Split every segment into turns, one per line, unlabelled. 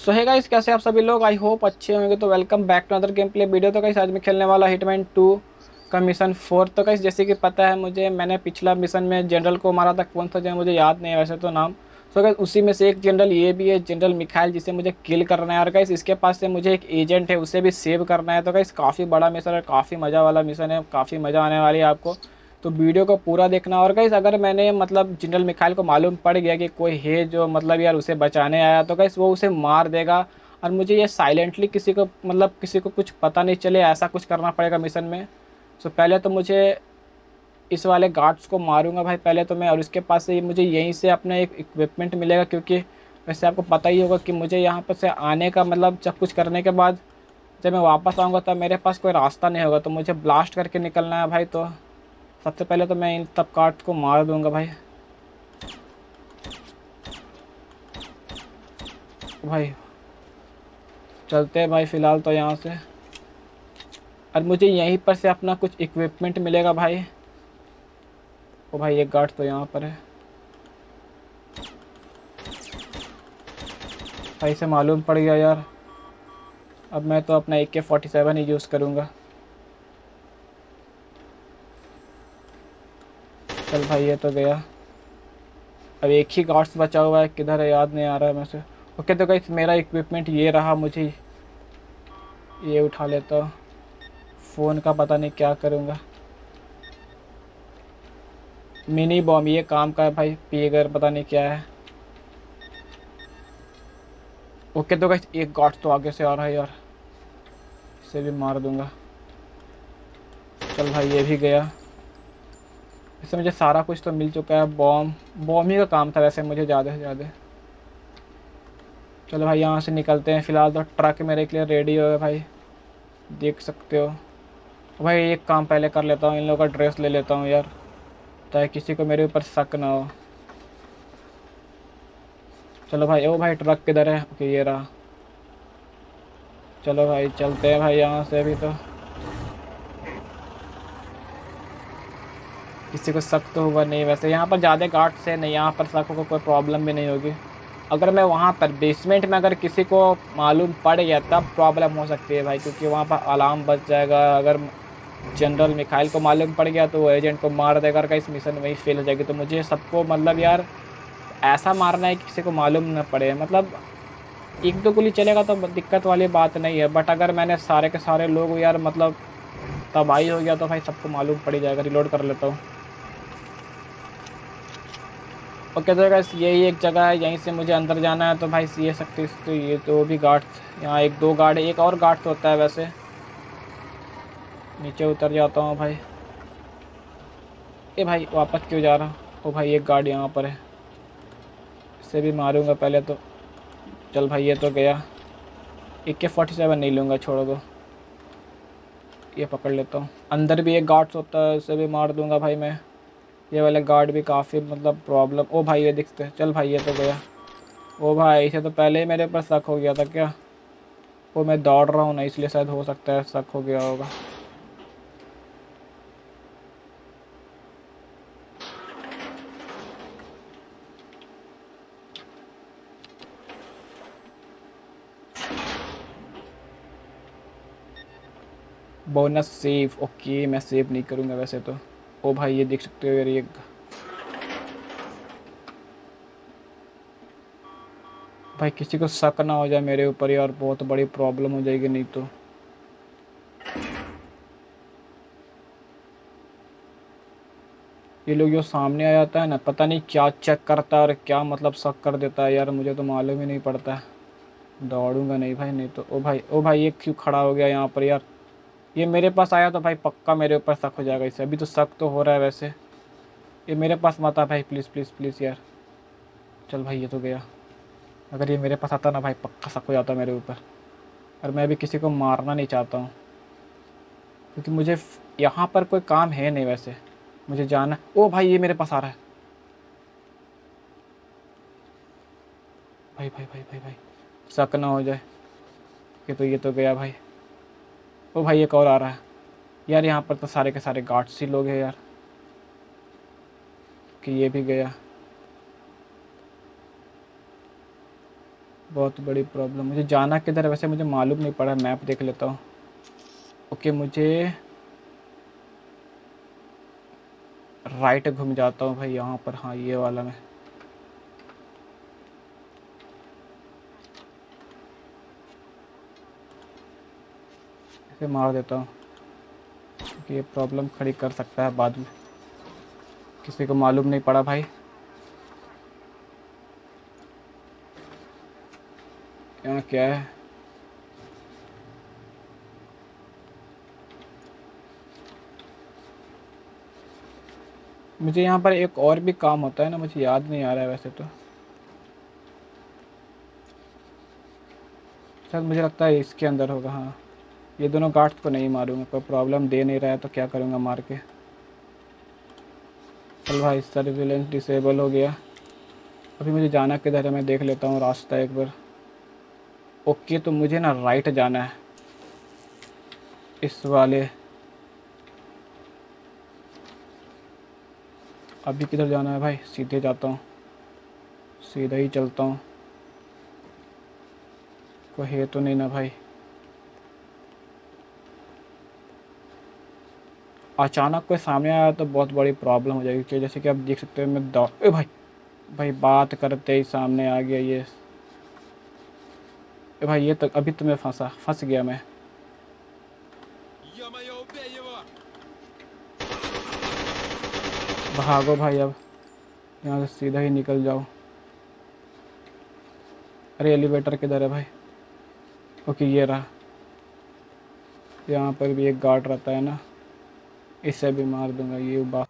सो है गाइस, कैसे आप सभी लोग? आई होप अच्छे होंगे। तो welcome back to other game play video. तो गाइस आज मैं खेलने वाला हिटमैन 2 का मिशन 4। तो गाइस जैसे कि पता है मुझे, मैंने पिछला मिशन में जनरल को मारा था। कौन सा जनरल मुझे याद नहीं है वैसे तो नाम। सो गाइस उसी में से एक जनरल ये भी है, जनरल मिखाइल, जिसे मुझे किल करना है। और गाइस इसके पास से मुझे एक एजेंट है, उसे भी सेव करना है। तो गाइस काफ़ी बड़ा मिशन है, काफ़ी मज़ा वाला मिशन है, काफ़ी मज़ा आने वाली है आपको। तो वीडियो को पूरा देखना। और गाइस अगर मैंने मतलब जनरल मिखाइल को मालूम पड़ गया कि कोई है जो मतलब यार उसे बचाने आया, तो गाइस वो उसे मार देगा। और मुझे ये साइलेंटली किसी को मतलब किसी को कुछ पता नहीं चले, ऐसा कुछ करना पड़ेगा मिशन में। सो पहले तो मुझे इस वाले गार्ड्स को मारूंगा भाई पहले तो मैं। और उसके पास से मुझे यहीं से अपना एक इक्विपमेंट मिलेगा, क्योंकि वैसे आपको पता ही होगा कि मुझे यहाँ पर से आने का मतलब सब कुछ करने के बाद जब मैं वापस आऊँगा तब मेरे पास कोई रास्ता नहीं होगा। तो मुझे ब्लास्ट करके निकलना है भाई। तो सबसे पहले तो मैं इन सब कार्ड्स को मार दूंगा भाई। भाई चलते हैं भाई फ़िलहाल तो यहाँ से। और मुझे यहीं पर से अपना कुछ इक्विपमेंट मिलेगा भाई। ओ भाई एक गार्ड तो यहाँ पर है भाई, से मालूम पड़ गया यार। अब मैं तो अपना AK-47 ही यूज़ करूँगा। चल भाई ये तो गया। अब एक ही गार्ड्स बचा हुआ है, किधर है याद नहीं आ रहा है मुझे। ओके तो गाइस मेरा इक्विपमेंट ये रहा, मुझे ये उठा लेता हूँ। फ़ोन का पता नहीं क्या करूँगा। मिनी बॉम्ब ये काम का है भाई, पीगर पता नहीं क्या है। ओके तो गाइस एक गार्ड तो आगे से आ रहा है यार, इसे भी मार दूंगा। चल भाई ये भी गया। इससे मुझे सारा कुछ तो मिल चुका है। बॉम्ब बॉम्ब ही का काम था वैसे मुझे ज़्यादा से ज़्यादा। चलो भाई यहाँ से निकलते हैं। फ़िलहाल तो ट्रक मेरे के लिए रेडी हो है भाई, देख सकते हो। भाई एक काम पहले कर लेता हूँ, इन लोगों का ड्रेस ले लेता हूँ यार, ताकि किसी को मेरे ऊपर शक ना हो। चलो भाई, ओ भाई ट्रक किधर है? ओके ये रहा। चलो भाई चलते हैं भाई यहाँ से। अभी तो किसी को शक तो हुआ नहीं वैसे, यहाँ पर ज़्यादा गार्ड्स है नहीं, यहाँ पर शक को कोई प्रॉब्लम भी नहीं होगी। अगर मैं वहाँ पर बेसमेंट में अगर किसी को मालूम पड़ गया तब प्रॉब्लम हो सकती है भाई, क्योंकि वहाँ पर अलार्म बज जाएगा। अगर जनरल मिखाइल को मालूम पड़ गया तो वो एजेंट को मार देगा और इस मिशन वही फेल हो जाएगी। तो मुझे सबको मतलब यार ऐसा मारना है कि किसी को मालूम न पड़े। मतलब एक दो गोली चलेगा तो दिक्कत वाली बात नहीं है, बट अगर मैंने सारे के सारे लोग यार मतलब तबाही हो गया तो भाई सबको मालूम पड़ ही जाएगा। रिलोड कर लेता हूँ। ओके तो गाइस यही एक जगह है, यहीं से मुझे अंदर जाना है। तो भाई ये सकते तो ये तो भी गार्ड्स, यहाँ एक दो गार्ड है, एक और गार्ड तो होता है वैसे। नीचे उतर जाता हूँ भाई। ए भाई वापस क्यों जा रहा? ओ भाई एक गार्ड यहाँ पर है, इसे भी मारूंगा पहले तो। चल भाई ये तो गया। AK-47 नहीं लूँगा, छोड़ दो, ये पकड़ लेता हूँ। अंदर भी एक गार्ड्स होता है, उसे भी मार दूंगा भाई मैं। ये वाले गार्ड भी काफ़ी मतलब प्रॉब्लम। ओ भाई ये दिखते हैं। चल भाई ये तो गया। ओ भाई इसे तो पहले ही मेरे ऊपर शक हो गया था क्या? वो मैं दौड़ रहा हूँ ना, इसलिए शायद हो सकता है शक हो गया होगा। बोनस सेव, ओके मैं सेव नहीं करूँगा वैसे तो। ओ भाई ये देख सकते हो यार, ये भाई किसी को शक ना हो जाए मेरे ऊपर यार, बहुत बड़ी प्रॉब्लम हो जाएगी नहीं तो। ये लोग जो सामने आ जाता है ना, पता नहीं क्या चेक करता है और क्या मतलब शक कर देता है यार, मुझे तो मालूम ही नहीं पड़ता है। दौड़ूंगा नहीं भाई, नहीं तो। ओ भाई ये क्यों खड़ा हो गया यहाँ पर यार? ये मेरे पास आया तो भाई पक्का मेरे ऊपर शक हो जाएगा इसे। अभी तो शक तो हो रहा है वैसे। ये मेरे पास मत आ भाई, प्लीज़ प्लीज़ प्लीज़ यार। चल भाई ये तो गया। अगर ये मेरे पास आता ना भाई, पक्का शक हो जाता मेरे ऊपर। और मैं अभी किसी को मारना नहीं चाहता हूँ, क्योंकि मुझे यहाँ पर कोई काम है नहीं वैसे। मुझे जाना। ओ भाई ये मेरे पास आ रहा है। भाई भाई भाई भाई भाई, शक ना हो जाए कि तो ये तो गया भाई। ओ भाई एक और आ रहा है यार। यहाँ पर तो सारे के सारे गार्ड्स ही लोग हैं यार, कि ये भी गया। बहुत बड़ी प्रॉब्लम। मुझे जाना किधर है वैसे मुझे मालूम नहीं पड़ा, मैप देख लेता हूँ। ओके, मुझे राइट घूम जाता हूँ भाई यहाँ पर। हाँ ये वाला मैं इसे मार देता हूँ क्योंकि ये प्रॉब्लम खड़ी कर सकता है बाद में। किसी को मालूम नहीं पड़ा भाई। यहाँ क्या है? मुझे यहाँ पर एक और भी काम होता है ना, मुझे याद नहीं आ रहा है वैसे तो। शायद मुझे लगता है इसके अंदर होगा। हाँ, ये दोनों गार्ड्स को नहीं मारूंगा, कोई प्रॉब्लम दे नहीं रहा है तो क्या करूँगा मार के। चल भाई, सर्विलेंस डिसेबल हो गया। अभी मुझे जाना किधर है मैं देख लेता हूँ रास्ता एक बार। ओके, तो मुझे ना राइट जाना है इस वाले। अभी किधर जाना है भाई? सीधे जाता हूँ, सीधा ही चलता हूँ। कोई है तो नहीं ना भाई? अचानक कोई सामने आया तो बहुत बड़ी प्रॉब्लम हो जाएगी। जैसे कि आप देख सकते हो मैं दौड़ ए भाई, भाई बात करते ही सामने आ गया ये। ए भाई ये तो अभी तो मैं फंस गया मैं। भागो भाई, अब यहाँ से सीधा ही निकल जाओ। अरे एलिवेटर किधर है भाई? ओके ये रहा। यहाँ पर भी एक गार्ड रहता है ना, इसे भी मार दूंगा ये बात।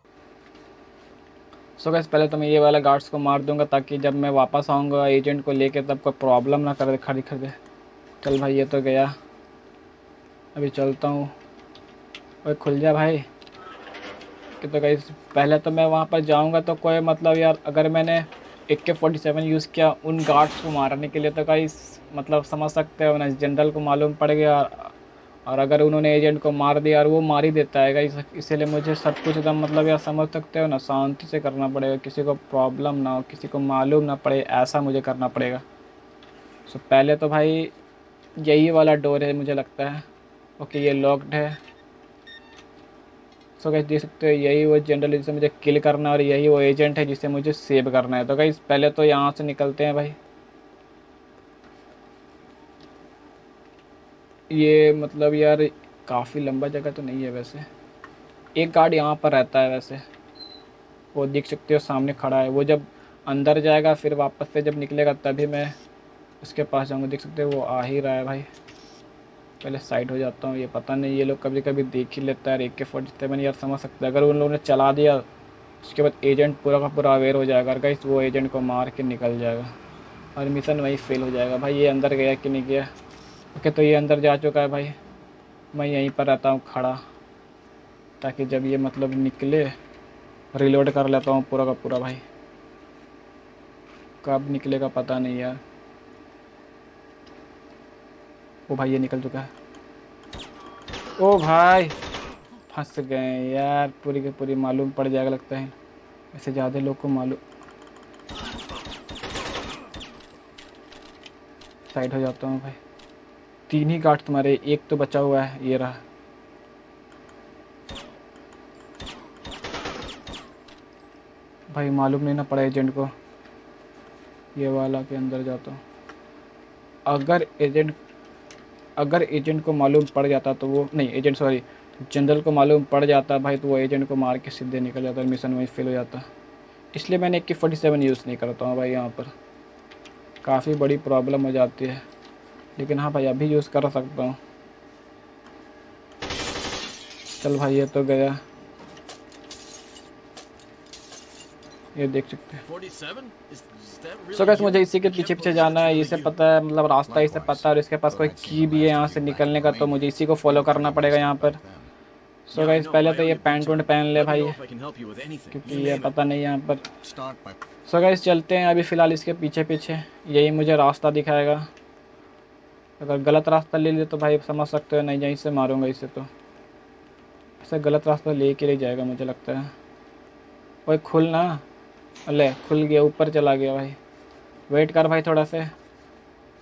सो गाइस, पहले तो मैं ये वाला गार्ड्स को मार दूंगा ताकि जब मैं वापस आऊँगा एजेंट को लेके तब कोई प्रॉब्लम ना करे खड़ी खड़े। चल भाई ये तो गया, अभी चलता हूँ। ओए खुल जा भाई। कि तो गाइस पहले तो मैं वहाँ पर जाऊँगा तो कोई मतलब यार, अगर मैंने AK-47 यूज़ किया उन गार्ड्स को मारने के लिए तो गाइस मतलब समझ सकते हो ना, जनरल को मालूम पड़ गया। और अगर उन्होंने एजेंट को मार दिया और वो मार ही देता है गाइस, इसीलिए मुझे सब कुछ एकदम मतलब यार समझ सकते हो ना, शांति से करना पड़ेगा, किसी को प्रॉब्लम ना हो, किसी को मालूम ना पड़े, ऐसा मुझे करना पड़ेगा। सो पहले तो भाई यही वाला डोर है मुझे लगता है। ओके ये लॉक्ड है। सो गाइस देख सकते हो यही वो जनरल जिसे मुझे किल करना है और यही वो एजेंट है जिसे मुझे सेव करना है। तो गाइस पहले तो यहाँ से निकलते हैं भाई। ये मतलब यार काफ़ी लंबा जगह तो नहीं है वैसे। एक गार्ड यहाँ पर रहता है वैसे, वो देख सकते हो सामने खड़ा है। वो जब अंदर जाएगा फिर वापस से जब निकलेगा तभी मैं उसके पास जाऊँगा। देख सकते हो वो आ ही रहा है भाई। पहले साइड हो जाता हूँ। ये पता नहीं ये लोग कभी कभी देख ही लेता है AK-47 यार, समझ सकते हैं अगर उन लोगों ने चला दिया उसके बाद एजेंट पूरा का पूरा अवेयर हो जाएगा और गाइस वो एजेंट को मार के निकल जाएगा और मिशन वहीं फेल हो जाएगा। भाई ये अंदर गया कि नहीं गया? ओके तो ये अंदर जा चुका है भाई। मैं यहीं पर रहता हूँ खड़ा ताकि जब ये मतलब निकले रिलोड कर लेता हूँ पूरा का पूरा भाई। कब निकलेगा पता नहीं यार। ओ भाई ये निकल चुका है। ओ भाई फंस गए यार, पूरी की पूरी मालूम पड़ जाएगा लगता है। ऐसे ज़्यादा लोग को मालूम। साइड हो जाता हूँ भाई। 3 ही गार्ड तुम्हारे, एक तो बचा हुआ है, ये रहा। भाई मालूम नहीं ना पड़ा एजेंट को। ये वाला के अंदर जाता हूँ। अगर एजेंट को मालूम पड़ जाता तो वो नहीं, एजेंट सॉरी, जनरल को मालूम पड़ जाता भाई तो वो एजेंट को मार के सीधे निकल जाता और मिशन वहीं फेल हो जाता। इसलिए मैंने AK-47 यूज़ नहीं करता हूँ भाई। यहाँ पर काफ़ी बड़ी प्रॉब्लम हो जाती है, लेकिन हाँ भाई अभी यूज़ कर सकता हूँ। चल भाई ये तो गया, ये देख सकते हैं। सो गाइस मुझे इसी के पीछे पीछे जाना है, इसे पता है मतलब रास्ता इसे पता है और इसके पास कोई की भी है यहाँ से निकलने का, तो मुझे इसी को फॉलो करना पड़ेगा यहाँ पर। सो गाइस पहले तो ये पैंट वैंट पहन ले भाई क्योंकि ये पता नहीं यहाँ पर। सो गाइस चलते हैं अभी फ़िलहाल इसके पीछे पीछे, यही मुझे रास्ता दिखाएगा। अगर गलत रास्ता ले लिया तो भाई समझ सकते हो नहीं, यहीं से मारूंगा इसे। तो ऐसे गलत रास्ता ले के ले जाएगा मुझे लगता है। भाई खुल ना। अले खुल गया, ऊपर चला गया भाई। वेट कर भाई थोड़ा से।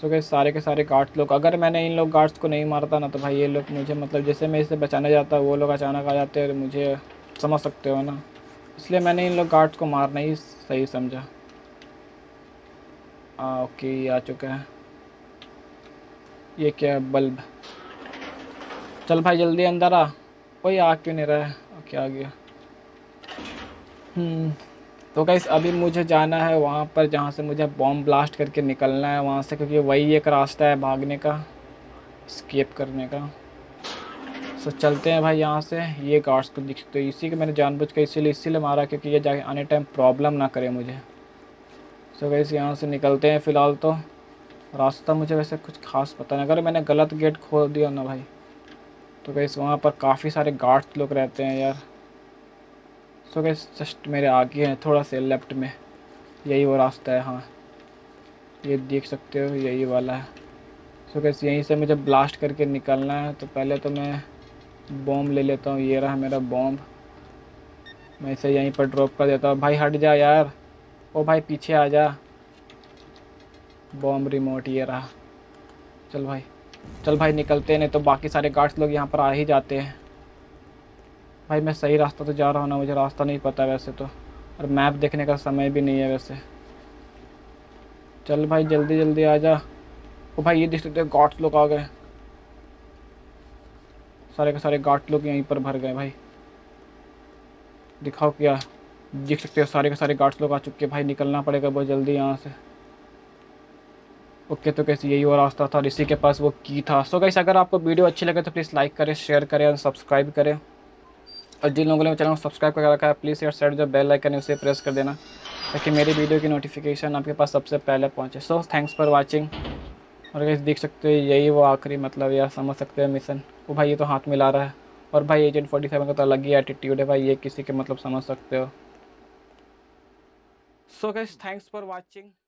तो गैस सारे के सारे गार्ड्स लोग, अगर मैंने इन लोग गार्ड्स को नहीं मारता ना तो भाई ये लोग मुझे मतलब जैसे मैं इसे बचाने जाता वो लोग अचानक आ जाते और मुझे, समझ सकते हो ना, इसलिए मैंने इन लोग गार्ड्स को मारना ही सही समझा। ओके ये आ चुका है। ये क्या है, बल्ब। चल भाई जल्दी अंदर आ। कोई आ क्यों नहीं रहा है? ओके आ गया। तो गाइस अभी मुझे जाना है वहाँ पर जहाँ से मुझे बॉम्ब ब्लास्ट करके निकलना है वहाँ से, क्योंकि वही एक रास्ता है भागने का, स्केप करने का। सो चलते हैं भाई यहाँ से। ये गार्ड्स को दिखते तो इसी के मैंने जानबूझ के इसीलिए मारा क्योंकि ये जाके आने टाइम प्रॉब्लम ना करे मुझे। सो गाइस यहाँ से निकलते हैं फ़िलहाल तो। रास्ता मुझे वैसे कुछ खास पता नहीं, अगर मैंने गलत गेट खोल दिया ना भाई तो गाइस वहाँ पर काफ़ी सारे गार्ड्स लोग रहते हैं यार। सो गाइस जस्ट मेरे आगे हैं थोड़ा से लेफ्ट में, यही वो रास्ता है। हाँ ये देख सकते हो यही वाला है। सो गाइस यहीं से मुझे ब्लास्ट करके निकलना है। तो पहले तो मैं बॉम्ब ले लेता हूँ, ये रहा मेरा बॉम्ब। मैं इसे यहीं पर ड्रॉप कर देता हूँ। भाई हट जा यार, ओ भाई पीछे आ जा। बॉम्ब रिमोट ये रहा। चल भाई, चल भाई निकलते हैं, नहीं तो बाकी सारे गार्ड्स लोग यहाँ पर आ ही जाते हैं। भाई मैं सही रास्ता तो जा रहा हूँ ना? मुझे रास्ता नहीं पता वैसे तो, और मैप देखने का समय भी नहीं है वैसे। चल भाई जल्दी जल्दी आ जा। ओ भाई ये देख सकते हो गार्ड्स लोग आ गए, सारे के सारे गार्ड्स लोग यहीं पर भर गए भाई। दिखाओ क्या, देख सकते हो सारे के सारे गार्ड्स लोग आ चुके हैं भाई। निकलना पड़ेगा बहुत जल्दी यहाँ से। ओके तो कैसे यही वो रास्ता था और इसी के पास वो की था। सो गाइस अगर आपको वीडियो अच्छी लगे तो प्लीज़ लाइक करें, शेयर करें और सब्सक्राइब करें। और जिन लोगों ने चैनल को सब्सक्राइब कर रखा है प्लीज़ यार साइड जो बेल आइकन है उसे प्रेस कर देना ताकि मेरी वीडियो की नोटिफिकेशन आपके पास सबसे पहले पहुंचे। So thanks for watching. और गाइस देख सकते हो यही वो आखिरी मतलब यार समझ सकते हो मिशन। वो भाई ये तो हाथ मिला रहा है। और भाई एजेंट 47 का तो अलग ही एटीट्यूड है भाई, ये किसी के मतलब समझ सकते हो। So guys thanks for watching.